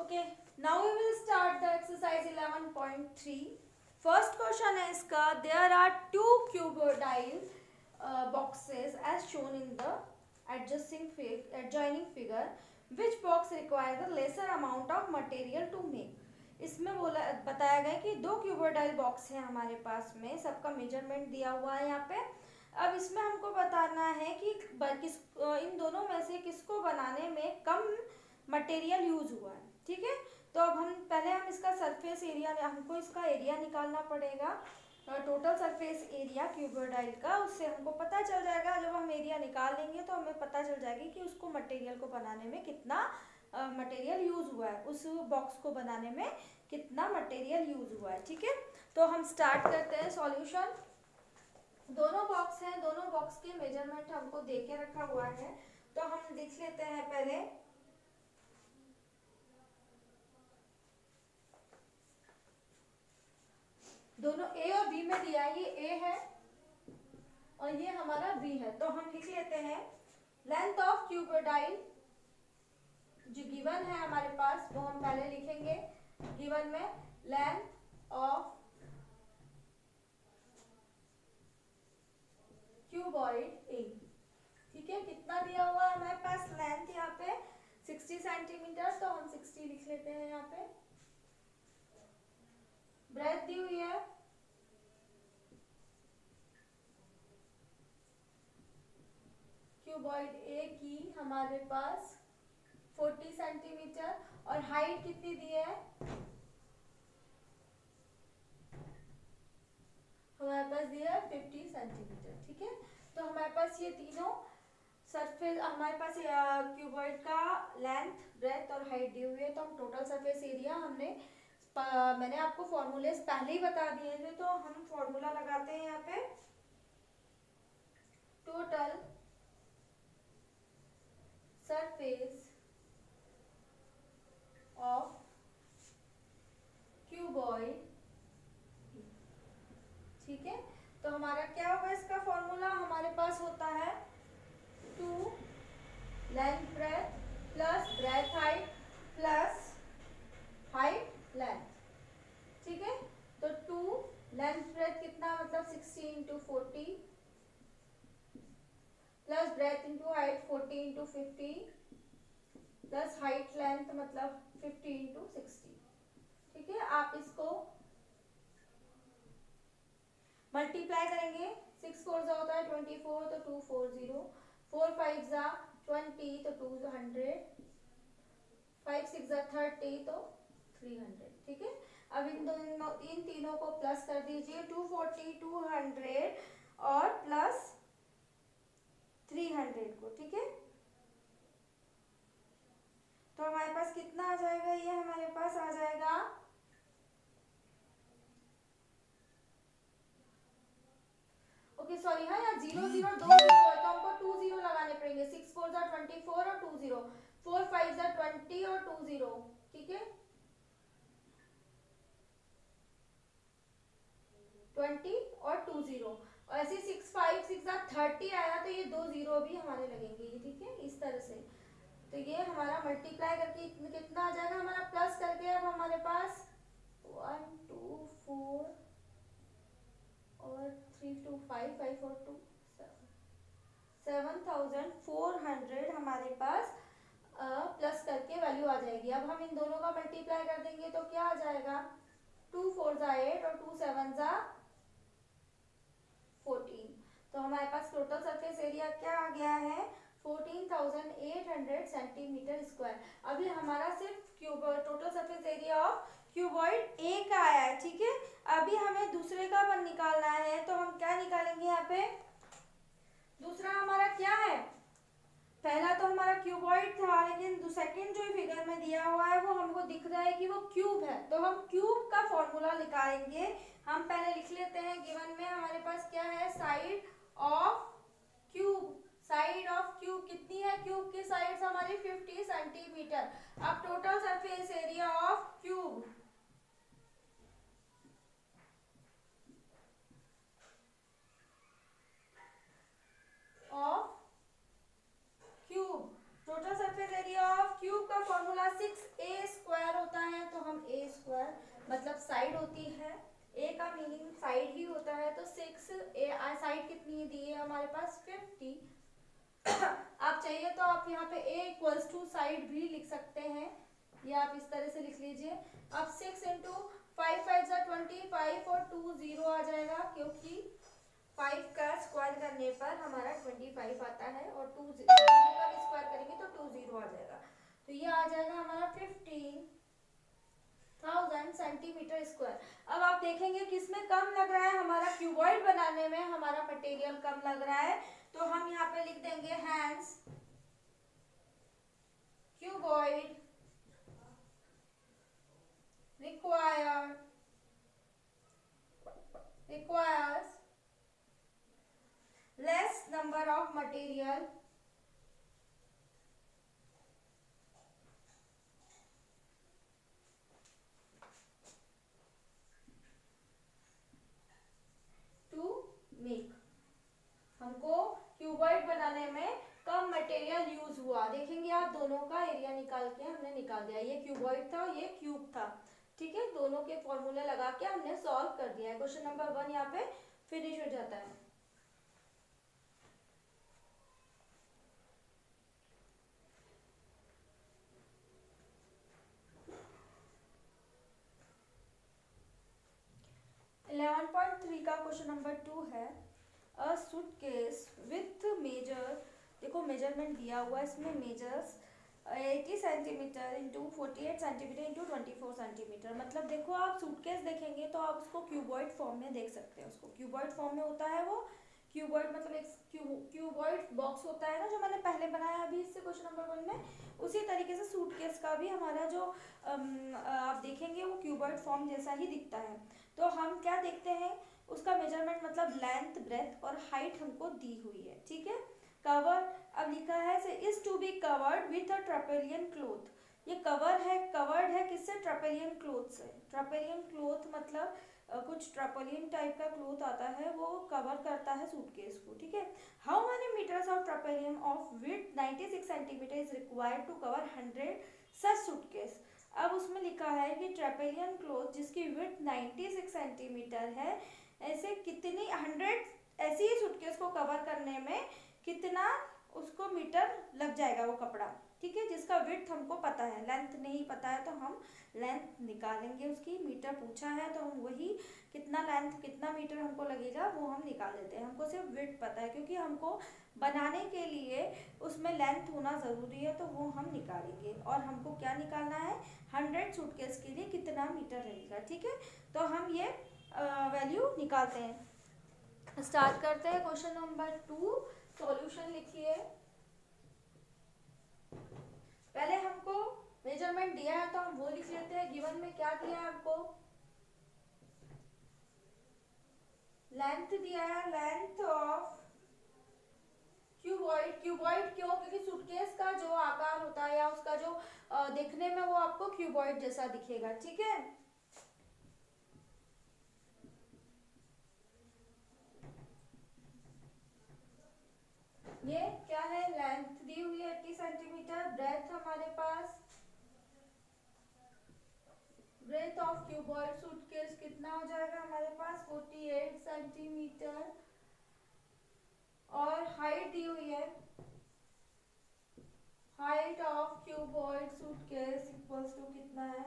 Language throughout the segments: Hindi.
Okay, now we will start the exercise 11.3. First question है इसका, there are two cuboidal boxes as shown in the adjoining figure. Which box requires the lesser amount of material to make? इसमें बताया गया कि दो क्यूबोइडल बॉक्स है हमारे पास में, सबका मेजरमेंट दिया हुआ है यहाँ पे। अब इसमें हमको बताना है कि इन दोनों में से किसको बनाने में कम मटेरियल यूज हुआ है। ठीक है, तो अब हम इसका सरफेस एरिया, हमको इसका एरिया निकालना पड़ेगा, टोटल सरफेस एरिया क्यूबोइडल का। उससे हमको पता चल जाएगा, जब हम एरिया निकाल लेंगे तो हमें पता चल जाएगी कि उसको मटेरियल को बनाने में कितना मटेरियल यूज हुआ है, उस बॉक्स को बनाने में कितना मटेरियल यूज हुआ है। ठीक है, तो हम स्टार्ट करते हैं सॉल्यूशन। दोनों बॉक्स हैं, दोनों बॉक्स के मेजरमेंट हमको दे के रखा हुआ है, तो हम लिख लेते हैं पहले। दोनों ए और बी में दिया है, ये ए है और ये हमारा बी है, तो हम लिख लेते हैं लेंथ ऑफ क्यूबोइडल जो गिवन है हमारे पास, वो हम पहले लिखेंगे। गिवन में लेंथ ऑफ क्यूबॉइड ए, ठीक है, कितना दिया हुआ है हमारे पास लेंथ यहाँ पे 60 सेंटीमीटर, तो हम 60 लिख लेते हैं यहाँ पे। ब्रेथ दी हुई है क्यूबॉइड ए की हमारे पास 40 सेंटीमीटर, और हाइट कितनी दी है हमारे पास दिया है 50 सेंटीमीटर। ठीक है, तो हमारे पास ये तीनों सरफेस, हमारे पास क्यूबॉइड का लेंथ, ब्रेथ और हाइट दी हुई है, तो हम टोटल सरफेस एरिया मैंने आपको फॉर्मूले पहले ही बता दिए थे, तो हम फॉर्मूला लगाते हैं यहाँ पे। टोटल सरफेस ऑफ क्यूबॉइड, ठीक है, तो हमारा क्या होगा इसका फॉर्मूला, हमारे पास होता है 2 length breadth plus breadth height plus height length. ठीक है, तो 2 लेंथ ब्रेथ कितना, मतलब 60 into 40 plus breadth into height 40 into 50 plus height length मतलब 50 इंटू 60। ठीक है, आप इसको मल्टीप्लाई करेंगे, 6 4 जा होता है 24, तो 2 4 0, 4 5 जा 20, तो 2 100, 5 6 जा 30, तो 300। ठीक है, अब इन तीनों को प्लस कर दीजिए, 240 200 और प्लस 300 को। ठीक है, तो हमारे पास कितना आ जाएगा, ये हमारे पास आ जाएगा सॉरी, हाँ यहाँ 0 0 2 0 है, तो हमको 2 0 लगाने पड़ेंगे। 6 4 जा 24 और 2 0, 4 5 जा 20 और 2 0। ठीक है, 20 और 2 0, और ऐसे 6 5 6 जा 30 आया, तो ये 2 0 भी हमारे लगेंगे। ठीक है, इस तरह से, तो ये हमारा मल्टीप्लाई करके कितना आ जाएगा हमारा, प्लस करके अब हमारे पास 1 2 4 और 3 2 5 5 और 2 7400 हमारे पास प्लस करके वैल्यू आ जाएगी। अब हम इन दोनों का मल्टीप्लाई कर देंगे तो क्या आ जाएगा, 2 4 जा 8 और 2 7 जा 14, तो हमारे पास टोटल सरफेस एरिया क्या आ गया है, 14,800 सेंटीमीटर स्क्वायर। अभी हमारा सिर्फ total surface area of cuboid A का आया है। ठीक है, अभी हमें दूसरे का निकालना है, तो हम क्या निकालेंगे यहाँ पे, दूसरा हमारा क्या है, पहला तो हमारा क्यूबॉइड था, लेकिन सेकंड जो फिगर में दिया हुआ है वो हमको दिख रहा है कि वो क्यूब है, तो हम क्यूब का फॉर्मूला निकालेंगे। हम पहले लिख लेते हैं, गिवन में हमारे पास क्या है, side of cube. Side of cube कितनी है, क्यूब की साइड्स हमारी 50 सेंटीमीटर। अब total surface area of cube, total surface area of cube का फॉर्मूला 6a² हम ए स्क्वायर मतलब साइड होती है, ए का मीनिंग साइड ही होता है, तो 6 ए साइड कितनी दी है हमारे पास 50। आप चाहिए तो आप यहाँ पे a इक्वल्स टू साइड भी लिख सकते हैं, ये आप इस तरह से लिख लीजिए। अब 6 इंटू 5 5 25 और 2 0 आ जाएगा, क्योंकि 5 का स्क्वायर करने पर हमारा 25 आता है और 2 0 का भी स्क्वायर करेंगे तो 2 0 आ जाएगा। तो ये आ जाएगा हमारा 15,000 सेंटीमीटर स्क्वायर। अब आप देखेंगे किसमें कम लग रहा है, हमारा क्यूबॉइड बनाने में हमारा मटेरियल कम लग रहा है, तो हम यहाँ पे लिख देंगे hence cuboid requires less number of material to make। हमको क्यूबॉइड बनाने में कम मटेरियल यूज हुआ। देखेंगे आप दोनों का एरिया निकाल के हमने निकाल दिया, ये क्यूबॉइड था ये क्यूब था, ठीक है। दोनों के फॉर्मूले लगा के हमने सॉल्व कर दिया है। क्वेश्चन नंबर 1 यहाँ पे फिनिश हो जाता है। का क्वेश्चन नंबर 2 है, अ सूटकेस विथ मेजर, देखो मेजरमेंट दिया हुआ है इसमें, measures 80 centimetre into 48 centimetre into 24 centimetre. मतलब देखो आप सूटकेस देखेंगे तो आप उसको क्यूबॉइड फॉर्म में देख सकते हैं, उसको क्यूबॉइड फॉर्म में होता है वो। क्यूबॉइड मतलब एक क्यूबॉइड बॉक्स होता है ना, जो मैंने पहले बनाया अभी इससे क्वेश्चन नंबर 1 में, उसी तरीके से सूटकेस का भी हमारा जो आप देखेंगे वो क्यूबॉइड फॉर्म जैसा ही दिखता है। तो हम क्या देखते हैं, उसका मेजरमेंट मतलब लेंथ ब्रेथ और हाइट हमको दी हुई है, ठीक है। कवर, अब लिखा है से is to be covered with a tarpaulin cloth. ये कवर है, कवर्ड है किससे, ट्रेपेलियन क्लोथ से। ट्रेपेलियन क्लोथ मतलब कुछ ट्रेपेलियन टाइप का क्लोथ आता है, वो कवर करता है सूटकेस को, ठीक है। How many metres of tarpaulin of width 96 centimetre is required to cover 100 such suitcase. अब उसमें लिखा है कि ट्रेपेलियन क्लोथ जिसकी विड्थ 96 सेंटीमीटर है, ऐसे कितनी 100 ऐसी ही सूटकेस को कवर करने में कितना उसको मीटर लग जाएगा वो कपड़ा, ठीक है। जिसका विड्थ हमको पता है, लेंथ नहीं पता है तो हम लेंथ निकालेंगे उसकी। मीटर पूछा है तो हम वही कितना लेंथ कितना मीटर हमको लगेगा वो हम निकाल लेते हैं। हमको सिर्फ विड्थ पता है क्योंकि हमको बनाने के लिए उसमें लेंथ होना ज़रूरी है, तो वो हम निकालेंगे। और हमको क्या निकालना है, 100 सूटकेस के लिए कितना मीटर रहेगा, ठीक है। तो हम ये वैल्यू निकालते हैं। स्टार्ट करते हैं क्वेश्चन नंबर 2। सॉल्यूशन लिखिए। पहले हमको मेजरमेंट दिया है तो हम वो लिख लेते हैं। गिवन में क्या दिया है हमको, लेंथ दिया है, लेंथ ऑफ क्यूबॉइड। क्यूबॉइड क्यों, क्योंकि सूटकेस का जो आकार होता है या उसका जो देखने में वो आपको क्यूबॉइड जैसा दिखेगा, ठीक है। ये क्या है, लेंथ दी हुई है 80 सेंटीमीटर, ब्रेथ हमारे पास, ब्रेथ ऑफ क्यूबॉइड सूटकेस कितना हो जाएगा हमारे पास 48 सेंटीमीटर, और हाइट दी हुई है, height of cuboid suitcase equals to कितना है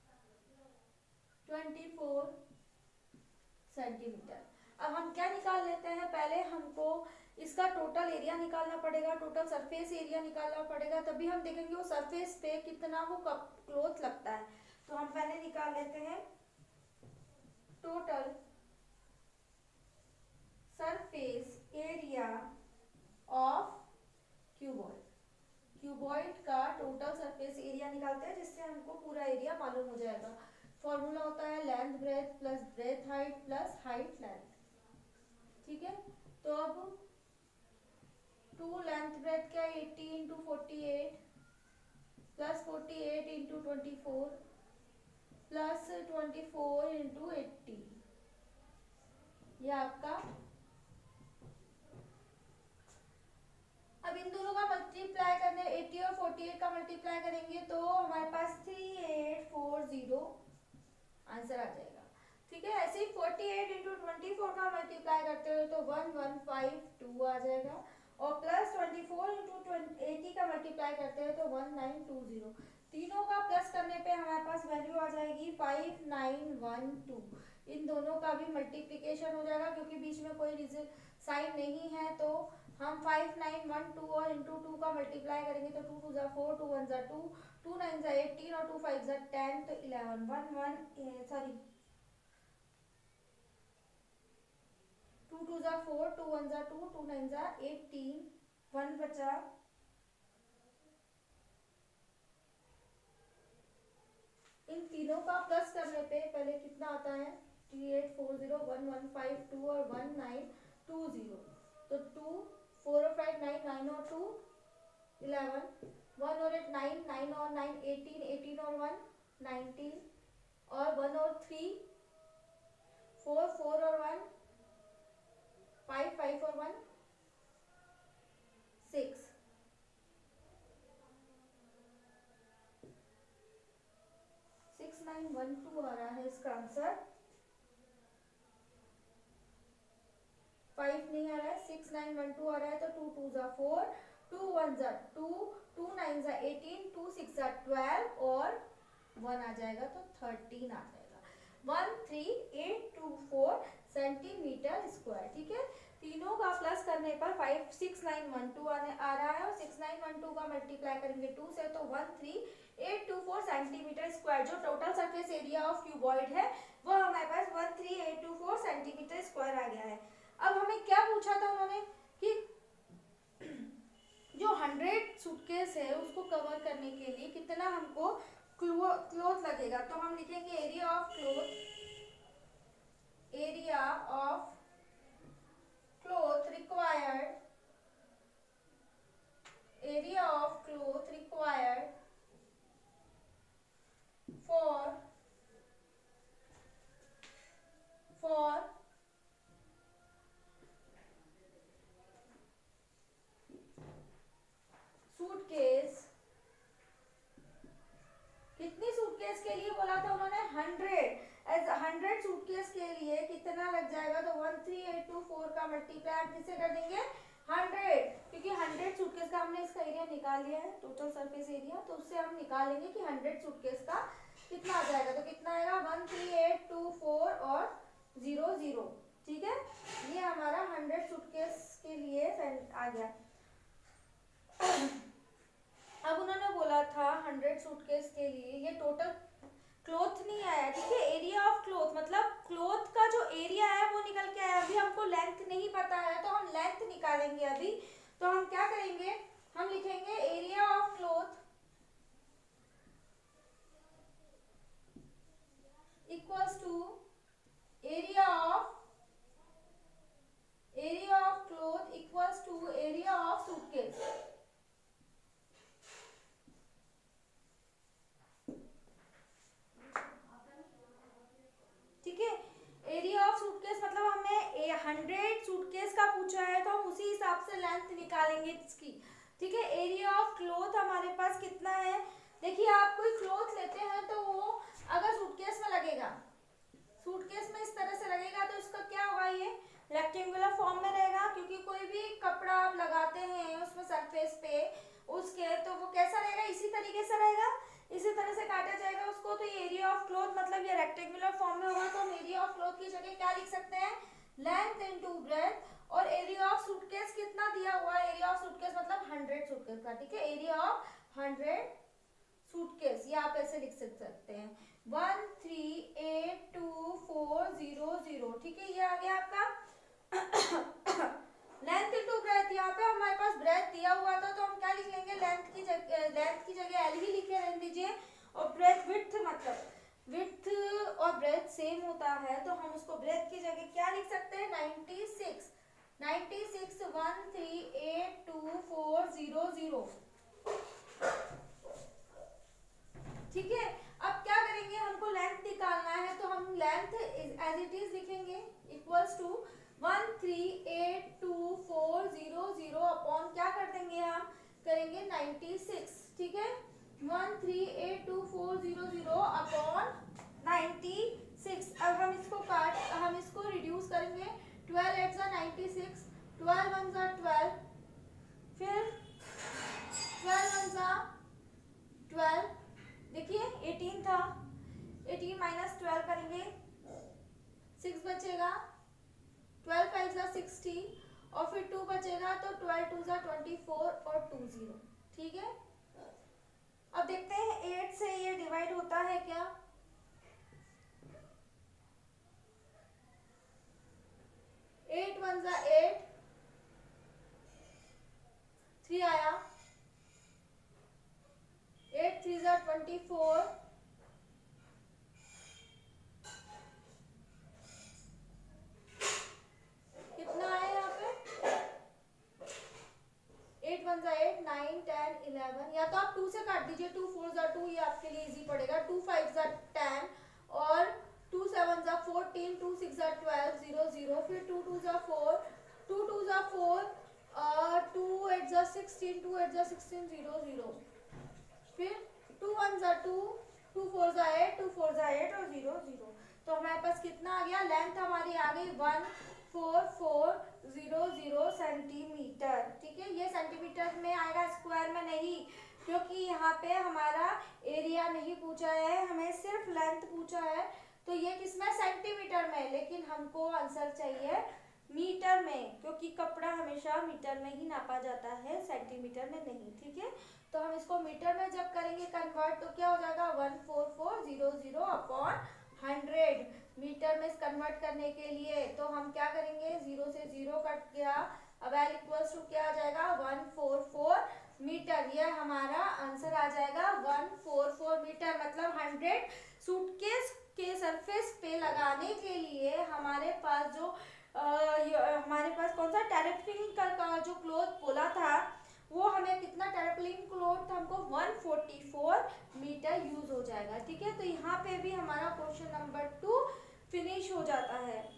24 सेंटीमीटर। अब हम क्या निकाल लेते हैं, पहले हमको इसका टोटल एरिया निकालना पड़ेगा, टोटल सरफेस एरिया निकालना पड़ेगा, तभी हम देखेंगे वो सरफेस पे कितना वो क्लोथ लगता है। तो हम पहले निकाल लेते हैं total surface area of cuboid. Cuboid का टोटल सरफेस एरिया निकालते हैं, जिससे हमको पूरा एरिया मालूम हो जाएगा। फॉर्मूला होता है length breadth plus breadth height plus height length, ठीक है। तो अब 2 लेंथ ब्रेथ क्या 80 into 48 plus 48 into 24 plus 24 into 80, ये आपका। अब इन दोनों का मल्टीप्लाई करने 80 और 48 का मल्टीप्लाई करेंगे तो हमारे पास 3846 2440 आंसर आ जाएगा। ठीक है, ऐसे ही 48 इंटू 24 का मल्टीप्लाई करते हो तो 1152 आ जाएगा, और प्लस 24 इंटू 80 का मल्टीप्लाई करते हैं तो 1920। तीनों का प्लस करने पे हमारे पास वैल्यू आ जाएगी 5912। इन दोनों का भी मल्टीप्लिकेशन हो जाएगा, क्योंकि बीच में कोई साइन नहीं है, तो हम 5912 और इंटू 2 का मल्टीप्लाई करेंगे तो 2 2 जा 4, 2 1 जा 2, 2 9 जा 18 और 2 5 जा 10, तो 11 2 2 जा 4, 2 1 जा 2, 2 9 जा 18, 1 बचा। इन तीनों का प्लस करने पे पहले कितना आता है 3840 1152 और 1920, तो 2 4 और 5 9 9 और 2 11, 1 और 8 9 9 और 9 18 18 और 1 19, और 1 और 3 4 4 और 1 5 5 और 1 6। 6912 आ रहा है इसका आंसर। 5 नहीं आ रहा है, 6912 आ रहा है, तो 2 2 जा 4, 2 1 जा 2, 2 9 जा 18, 2 6 जा 12 और 1 आ जाएगा तो 13 आ जाएगा। 13824 सेंटीमीटर स्क्वायर। ठीक है, तीनों का प्लस करने पर 56912 आ रहा है, और 6912 का मल्टीप्लाई करेंगे 2 से तो 13824 सेंटीमीटर स्क्वायर। जो total surface area of cuboid है वो हमारे पास 13824 सेंटीमीटर स्क्वायर आ गया है। अब हमें क्या पूछा था उन्होंने कि जो 100 सूटकेस है उसको कवर करने के लिए कितना हमको क्लोथ लगेगा, तो हम लिखेंगे area of cloth required for suitcase. कितनी सूटकेस के लिए बोला था उन्होंने 100 सूटकेस के लिए कितना लग जाएगा, तो 13824 का मल्टीप्लाई आप किससे कर देंगे 100, क्योंकि 100 सूटकेस का हमने इसका एरिया निकाल लिया है टोटल सरफेस एरिया, तो उससे हम निकालेंगे कि 100 सूटकेस का कितना आ जाएगा, तो कितना आएगा 13824 और 00। ठीक है, ये हमारा 100 सूटकेस के लिए आ गया। अब उन्होंने बोला था 100 सूटकेस के लिए ये टोटल क्लोथ नहीं आया। ठीक है, एरिया ऑफ क्लोथ मतलब क्लोथ का जो एरिया है वो निकल के आया। अभी हमको लेंथ नहीं पता है तो हम लेंथ निकालेंगे अभी। तो हम क्या करेंगे, हम लिखेंगे area of cloth equals to area of cloth equals to area of suitcase. ठीक है, एरिया ऑफ सूटकेस मतलब हमने 100 सूटकेस का पूछा है तो हम उसी हिसाब से लेंथ निकालेंगे इसकी। ठीक है, एरिया ऑफ क्लोथ हमारे पास कितना है, देखिए आप कोई क्लोथ लेते हैं तो वो अगर सूटकेस में लगेगा, सूटकेस में इस तरह से लगेगा तो इसका क्या होगा, ये रेक्टेंगुलर फॉर्म में रहेगा, क्योंकि कोई भी कपड़ा आप लगाते हैं उसमें सरफेस पे उसके, तो वो कैसा रहेगा, इसी तरीके से रहेगा, इसी तरह से काटा जाएगा उसको। तो ये एरिया ऑफ क्लोथ मतलब ये रेक्टेंगुलर फॉर्म में होगा, तो हम एरिया ऑफ क्लोथ की जगह क्या लिख सकते हैं, लेंथ इनटू ब्रेथ। और एरिया ऑफ सूटकेस कितना दिया हुआ है, एरिया ऑफ सूटकेस मतलब 100 सूटकेस का। ठीक है, एरिया ऑफ 100 सूटकेस, ये आप ऐसे लिख सकते हैं 1382400। ठीक है, ये आ गया आपका लेंथ इनटू ब्रेथ। यहाँ पे हमारे पास ब्रेथ दिया हुआ था तो हम क्या लिख लेंगे, लेंथ की जगह एल ही लिखे रहने दीजिए, और ब्रेथ विड्थ मतलब विड्थ और ब्रेथ सेम होता है तो हम उसको ब्रेथ की जगह क्या लिख सकते हैं 96 1382400। ठीक है, अब क्या करेंगे, हमको लेंथ निकालना है तो हम लेंथ एज इट इज लिखेंगे इक्वल्स टू 1382400 अपॉन क्या कर देंगे, हम करेंगे 96। ठीक है, 1382,400 अपॉन 96। अब हम इसको रिड्यूस करेंगे। 12 8 96, 12 1 12, फिर 12 1 12, देखिए 18 था, 18 माइनस 12 करेंगे, 6 बचेगा, 12 5 60 और फिर 2 बचेगा, तो 12 2 24 और 2 0। ठीक है, अब देखते हैं 8 से ये डिवाइड होता है क्या। 8 1 8, 3 आया, 8 3 24, कितना आया यहाँ पे, 8 1 8, 9 10 11, या तो आप 2 से काट दीजिए, 2 4 2, ये आपके लिए इजी पड़ेगा, 2 5 10 और 2 7 14, 2 6 12 0 0, फिर 2 2 4, 2 2 4, 2 8 16, 2 8 16 0 0, फिर 2 1 2, 2 4 8, 2 4 8 और 0 0। तो हमारे पास कितना आ गया, लेंथ हमारी आ गई 14400 सेंटीमीटर। ठीक है, ये सेंटीमीटर में आएगा, स्क्वायर में नहीं, क्योंकि यहाँ पे हमारा एरिया नहीं पूछा है, हमें सिर्फ लेंथ पूछा है। तो ये किसमें, सेंटीमीटर में, लेकिन हमको आंसर चाहिए मीटर में, क्योंकि कपड़ा हमेशा मीटर में ही नापा जाता है, सेंटीमीटर में नहीं। ठीक है, तो हम इसको मीटर में जब करेंगे कन्वर्ट, तो क्या हो जाएगा, 14400 अपॉन 100। मीटर में कन्वर्ट करने के लिए तो हम क्या करेंगे, 0 से 0 कट गया, अब L इक्वल्स टू क्या आ जाएगा, 144 मीटर। ये हमारा आंसर आ जाएगा 144 मीटर। मतलब 100 सूटकेस के सरफेस पे लगाने के लिए हमारे पास हमारे पास कौन सा टेरेफ्लिन का जो क्लॉथ बोला था, वो हमें कितना, टेरेफ्लिन क्लॉथ हमको 144 मीटर यूज हो जाएगा। ठीक है, तो यहाँ पे भी हमारा क्वेश्चन नंबर 2 फिनिश हो जाता है।